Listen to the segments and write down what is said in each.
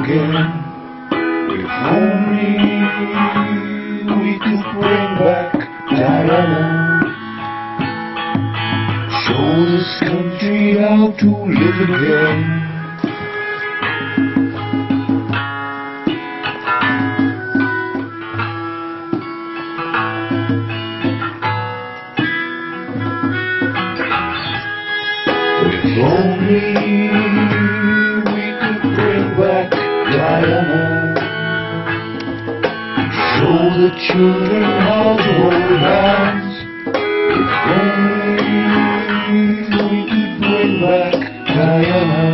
again. If only we could bring back Diana, show this country how to live again. If only we could bring back Diana, show the children how to hold hands. If only we could bring back Diana,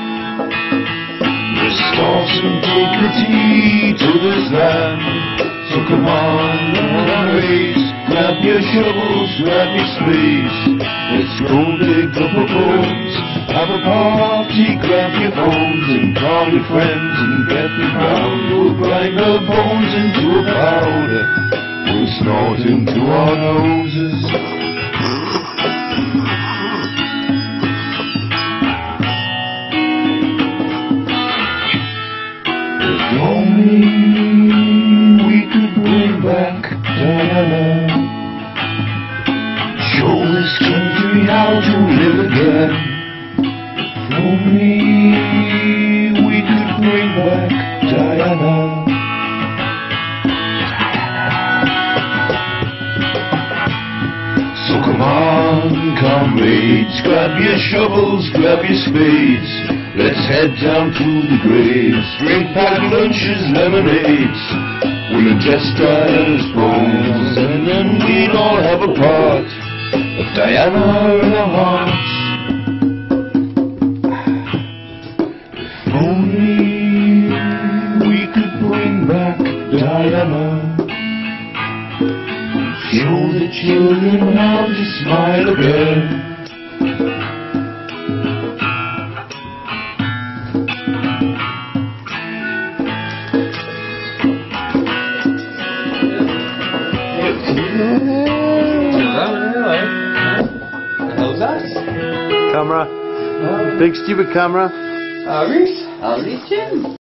restore some dignity to this land. So come on, race, grab your shovels, grab your spades. Let's go dig up our bones, have a party, grab your phones and call your friends and get me round. We'll grind our bones into a powder, we'll snort into our noses. If only we could bring back Diana, show this country how to live again. If only we could bring back Diana. So come on, comrades, grab your shovels, grab your spades. Let's head down to the graves, drink packed lunches, lemonades. We'll ingest Diana's bones, and then we'll all have a part of Diana in our hearts. If only we could bring back Diana, show the children how to smile again. Camera. Big stupid camera. Reese Jim.